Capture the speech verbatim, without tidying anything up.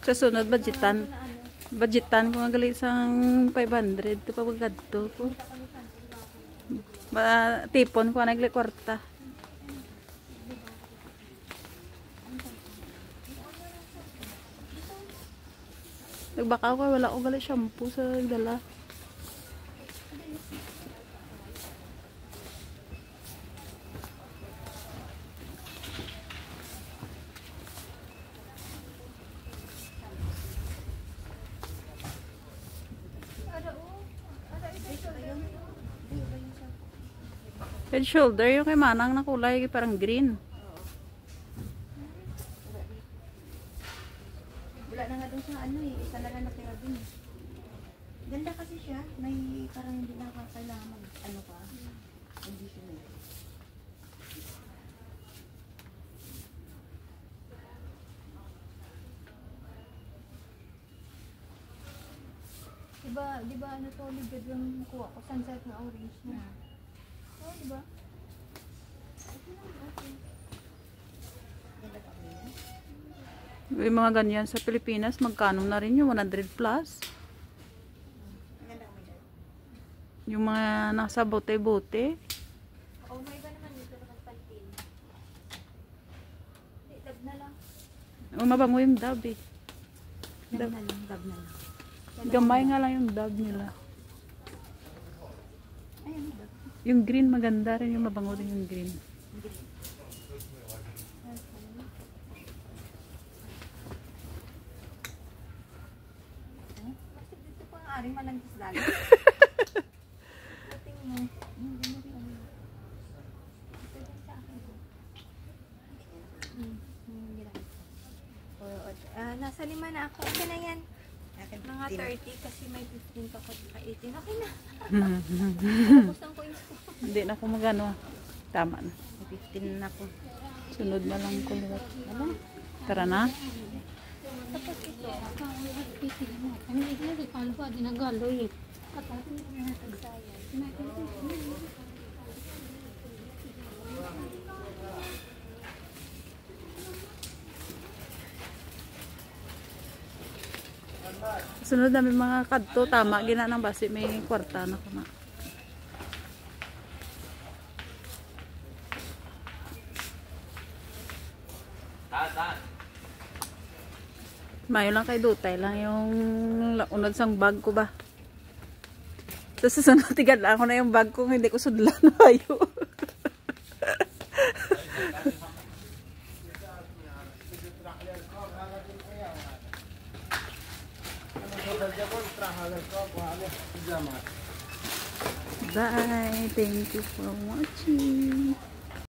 Sa sunod, budgetan. Budgetan ko nga gali isang five hundred. Ito pa bagad to po. Ba, tipon ko nagli kwarta. Nagbaka ko, wala ko gali shampoo sa dala. Head shoulder, yung kay Manang na kulay, parang green. Wala na nga dun sa ano eh, isa na lang natira dun eh. Ganda kasi siya, may parang hindi na kailangan mag ano pa, conditioner. Diba, diba ano to, ligad yung kuha ko, sunset na orange na. Oh, diba? Yung mga ganyan sa Pilipinas, magkano na rin yung one hundred plus. Yung mga nasa bote-bote. Oh, may iba naman dito na magpantin. Dab na lang. Oh, mabango yung dab eh. Dab na lang, dab na lang. Gamay nga lang yung dab nila. Ayan, dab. Yung green maganda rin, yung mabango din yung green. Bakit dito pa ang aring malangkis lalo? Tingin mo. Ito din sa akin. Uh, nasa lima na ako. Okay na yan. Mga thirty kasi may fifteen pa ko ka eighteen. Okay na. Tapos ang coins ko. Hindi na ako magano. Tama na. fifteen na ako. Sunod na lang ko liwat. Ano? Tara na. Tapos ito. Kami ito na kalau pa dinagaloy. Sunod namin mga kadto, tama gina ng basi, may kwarta na ko na. Mayo lang kay Dutay lang yung unod sang bag ko ba. Tapos sa sunod tigad lang ako na yung bag ko, hindi ko sudlan mayo. Bye. Thank you for watching.